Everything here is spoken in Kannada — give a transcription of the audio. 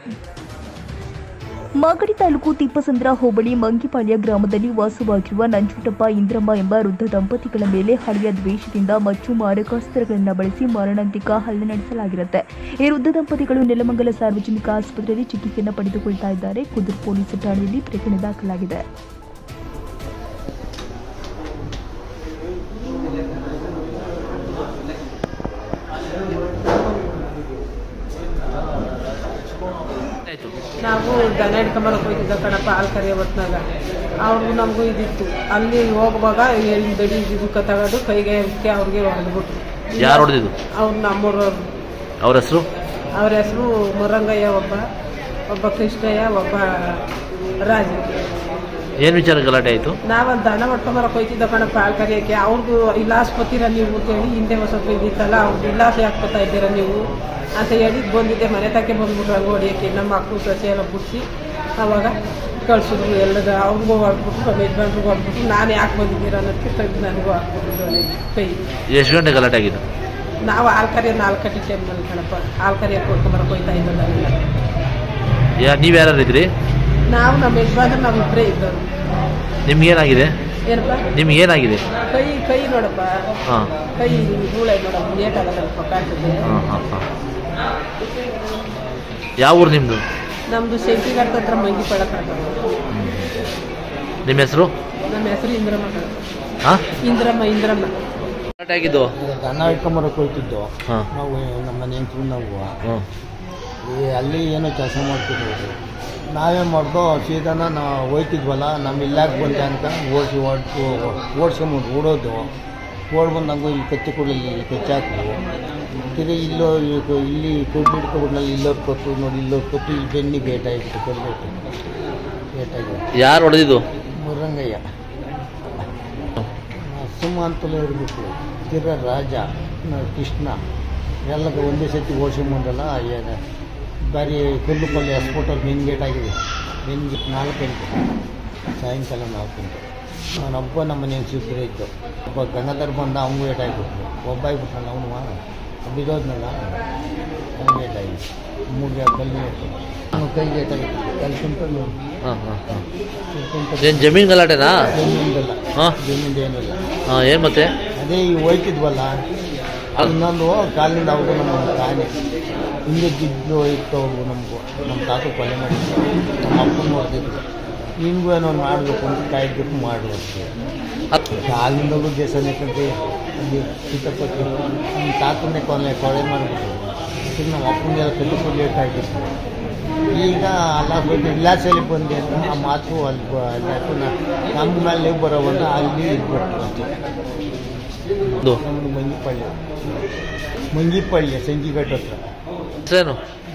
ಮಾಗಡಿ ತಾಲೂಕು ತಿಪ್ಪಸಂದ್ರ ಹೋಬಳಿ ಮಂಗಿಪಾಳ್ಯ ಗ್ರಾಮದಲ್ಲಿ ವಾಸವಾಗಿರುವ ನಂಜುಂಡಪ್ಪ ಇಂದ್ರಮ್ಮ ಎಂಬ ವೃದ್ಧ ದಂಪತಿಗಳ ಮೇಲೆ ಹಳೆಯ ದ್ವೇಷದಿಂದ ಮಚ್ಚು ಮಾರಕಾಸ್ತ್ರಗಳನ್ನು ಬಳಸಿ ಮಾರಣಾಂತಿಕ ಹಲ್ಲೆ ನಡೆಸಲಾಗಿರುತ್ತೆ. ಈ ವೃದ್ಧ ದಂಪತಿಗಳು ನೆಲಮಂಗಲ ಸಾರ್ವಜನಿಕ ಆಸ್ಪತ್ರೆಯಲ್ಲಿ ಚಿಕಿತ್ಸೆಯನ್ನು ಪಡೆದುಕೊಳ್ತಾ ಇದ್ದಾರೆ. ಕುದೂರು ಪೊಲೀಸ್ ಠಾಣೆಯಲ್ಲಿ ಪ್ರಕರಣ ದಾಖಲಾಗಿದೆ. ನಾವು ದನ ಹಿಡ್ಕೊಂಬರಕ್ಕೆ ಹೋಗಿದ್ದ ಕಣಪ್ಪ ಹಾಲು ಕರಿಯೋ ಹೊತ್ನಾಗ ಅವ್ರಿಗೂ ನಮಗೂ ಇದಿತ್ತು. ಅಲ್ಲಿ ಹೋಗುವಾಗ ಎಲ್ಲಿ ದಡಿ ಇದಕ್ಕೆ ತಗೊಂಡು ಕೈಗೆ ಅವ್ರಿಗೆ ಹೊಡೆದ್ಬಿಟ್ರು. ಯಾರು ಹೊಡೆದಿದ್ದು? ಅವ್ರು ನಮ್ಮೂರವ್ರು. ಅವ್ರ ಹೆಸರು? ಅವ್ರ ಹೆಸರು ಮುರಂಗಯ್ಯ, ಒಬ್ಬ ಕೃಷ್ಣಯ್ಯ, ಒಬ್ಬ ರಾಜು. ಏನು ವಿಚಾರ ಗಲಾಟೆ ಆಯಿತು? ನಾವು ದನ ಹೊಡ್ಕೊಂಬರಕ್ಕೆ ಹೋಗ್ತಿದ್ದ ಕಣಪ್ಪ ಹಾಲು ಕರಿಯೋಕ್ಕೆ. ಅವ್ರಿಗೂ ಇಲ್ಲ ಆಸ್ಪತ್ರೆ ನೀವು ಅಂತೇಳಿ ಹಿಂದೆ ಸ್ವಲ್ಪ ಇದ್ದಿತ್ತಲ್ಲ, ಅವ್ರಿಗೆ ಇಲ್ಲಾಸೆ ಹಾಕ್ಕೊತಾ ಇದ್ದೀರ ನೀವು ಅಂತ ಹೇಳಿ ಬಂದಿದ್ದೆ. ಮನೆ ತಕ್ಕೆ ಬಂದ್ಬಿಟ್ರು ಹಂಗೆ ಹೊಡಿಯೋಕ್ಕೆ. ನಮ್ಮ ಮಕ್ಕಳು ಸಸಿ ಎಲ್ಲ ಬಿಡಿಸಿ ಆವಾಗ ಕಳ್ಸಿದ್ರು. ಎಲ್ಲದ ಅವ್ರಿಗೂ ಹೊಡ್ಬಿಟ್ಟು ನಮ್ಮ ಯಜಮಾನ್ರಿಗೂ ಹೊಡ್ಬಿಟ್ಟು ನಾನು ಯಾಕೆ ಬಂದಿದ್ದೀರ ಅನ್ನೋದಕ್ಕೆ ತೆಗೆದು ನನಗೂ ಹಾಕ್ಬಿಟ್ಟಿದ್ರು ಕೈ. ಎಷ್ಟು ಗಂಟೆ ಗಲಾಟೆ ಆಗಿದ್ದು? ನಾವು ಹಾಲು ಕರಿಯೋ 4 ಗಂಟೆ ಟೈಮ್ನಲ್ಲಿ ಕಣಪ್ಪ ಹಾಲು ಕರಿಯೋಕ್ಕೆ ಹೊಡ್ಕೊಂಬರಕ್ಕೆ ಹೋಗ್ತಾ ಇದ್ದಲ್ಲ. ನೀವು ಯಾರು ಇದ್ರಿ? ನಾವು ನಮ್ಮ ಯಜಮಾನ್ರು ನಾವು ಇಬ್ಬರೇ ಇದ್ದವರು. ನಿಮ್ಗೇನಾಗಿದೆ? ಏನಪ್ಪ ನಿಮ್ಗೇನಾಗಿದೆ? ಕೈ ನೋಡಪ್ಪ, ಹಾಂ, ಕೈ ಧೂಳೆ ನೋಡಪ್ಪ, ಲೇಟಾಗಲ್ಲಪ್ಪ ಕಾಣ್ತದೆ. ಹಾಂ ಹಾಂ ಹಾಂ. ಯಾವ ಊರು ನಿಮ್ಮದು? ನಮ್ಮದು ಶೆಂಟಿಘಾಟ್ ಹತ್ರ ಮಂಗಿಪಾಳ್ಯ ಕಣಪ್ಪ. ನಿಮ್ಮ ಹೆಸರು? ನಮ್ಮ ಹೆಸರು ಇಂದ್ರಮ್ಮ ಕಣಪ್ಪ. ಹಾಂ, ಇಂದ್ರಮ್ಮ. ಗಲಾಟೆ ಆಗಿದ್ದು? ದನ ಇಟ್ಕೊಂಬರಕ್ಕೆ ಹೋಗ್ತಿದ್ದು ಹಾಂ. ನಾವು, ನಮ್ಮ ಮನೆ ಹೆಂಚು ನಾವು ಹಾಂ. ಅಲ್ಲಿ ಏನೋ ಕೆಲಸ ಮಾಡ್ತಿದ್ವಿ. ನಾವೇ ಮಾಡ್ದೋ ಸೀದಾನ ನಾವು ಹೋಯ್ತಿದ್ವಲ್ಲ, ನಮ್ಮ ಇಲ್ಲಾಕೆ ಬಂದೆ ಅಂತ ಓಡಿಸ್ಕೊಂಬಂದು ಓಡೋದು. ಓಡ್ಬಂದು ನಂಗೂ ಇಲ್ಲಿ ಕಚ್ಚಿ ಕೊಡಲಿ, ಇಲ್ಲಿ ಕಚ್ಚಿ ಹಾಕಿದ್ವು. ತಿರುಗಿ ಇಲ್ಲಿ ಕೊಟ್ಟು ಹಿಡ್ಕೊಬಿಟ್ನಲ್ಲಿ ಇಲ್ಲೋರು ಕೊಟ್ಟು ನೋಡಿ, ಇಲ್ಲೋರು ಕೊಟ್ಟು ಇಲ್ಲಿ ಬೆನ್ನಿಗೆ ಏಟಾಗಿತ್ತು, ಕೊಡಬೇಕು ಏಟಾಗಿ. ಯಾರು ಹೊಡೆದಿದ್ದು? ಮುರಂಗಯ್ಯ. ಸುಮ್ಮ ಅಂತಲೇ ಇರಬೇಕು. ರಾಜ, ಕೃಷ್ಣ ಎಲ್ಲ ಒಂದೇ ಸತಿ ಓಡಿಸ್ಕೊಂಬಂದಲ್ಲ. ಬಾರಿ ಕಲ್ಲು ಪಲ್ಲೆ ಸ್ಫೋಟಲ್ಲಿ ಬೆನ್ಗೇಟ್ ಆಗಿದೆ. ಬೆನ್ಗೆ 4 ಗಂಟೆ ಸಾಯಂಕಾಲ 4 ಗಂಟೆ. ನಾನೊಬ್ಬ ನಮ್ಮ ಮನೆಯಲ್ಲಿ ಸಿಬ್ಬರೇ ಇದ್ದು. ಒಬ್ಬ ಗಂಗಾಧರ್ ಬಂದ, ಅವನು ಏಟಾಗಿಬಿಟ್ರು. ಒಬ್ಬ ಆಗಿಬಿಟ್ನಲ್ಲ ಅವನು ಬಿದ್ದೋದ್ನಲ್ಲ, ಅವ್ನು ಏಟಾಗಿದೆ. 3 ಕಲ್ಲು ಅವನು ಕೈಗೆ ಏಟಾಗಿತ್ತು. 2 ಕ್ವಿಂಟಲ್. ಹಾಂ ಹಾಂ ಹಾಂ. ಏನು ಜಮೀನು ಗಲಾಟೆನಾ? ಜಮೀನಿಂದಲ್ಲ. ಹಾಂ, ಜಮೀನಿಂದ ಏನಿಲ್ಲ. ಹಾಂ. ಏನು ಮತ್ತೆ? ಅದೇ ಈಗ ಹೋಯ್ತಿದ್ವಲ್ಲ, ಇನ್ನೊಂದು ಕಾಲಿನಿಂದ ಅವ್ರಿಗೂ ನಮ್ಮ ಕಾಣೆ ಹಿಂದೆ ಬಿದ್ದು ಇತ್ತು. ಅವ್ರಿಗೂ ನಮಗೂ ನಮ್ಮ ತಾತು ಕೊಲೆ ಮಾಡಿದ್ರು, ನಮ್ಮ ಅಪ್ಪನ ಹೊಡೆದಿದ್ರು. ನಿಮಗೂ ಏನೋ ಮಾಡಬೇಕು ಅಂತ ಕಾಯ್ಬೇಕು ಮಾಡಬೇಕು. ಕಾಲಿನಿಂದಲೂ ದೇಶನೇ ಕಂಡು ಅಲ್ಲಿ ಚಿಕ್ಕಪ್ಪಕ್ಕೆ ನಮ್ಮ ತಾತನ್ನೇ ಕೊಲೆ ಮಾಡಿಬಿಟ್ರು. ಈಗ ನಮ್ಮ ಅಪ್ಪನಿಗೆಲ್ಲ ಕಟ್ಟಿಕೊಂಡು ಲೇಟ್ ಆಗಿತ್ತು. ಈಗ ಅಲ್ಲ ಇಲ್ಲಾಸಲ್ಲಿ ಬಂದೆ ಅಂತ ಆ ಮಾತು ಅಲ್ಲಿ ನಮ್ಮ ಮೇಲೆ ನೀವು ಬರೋವಂತ ಅಲ್ಲಿ ಇದ್ಬಿಟ್ಟು ನಮ್ಮದು ಮಂಗಿಪಾಳ್ಯ ಸಂಜಿಘಾಟ್ ಹತ್ರ. ಹೆಸರೇನು?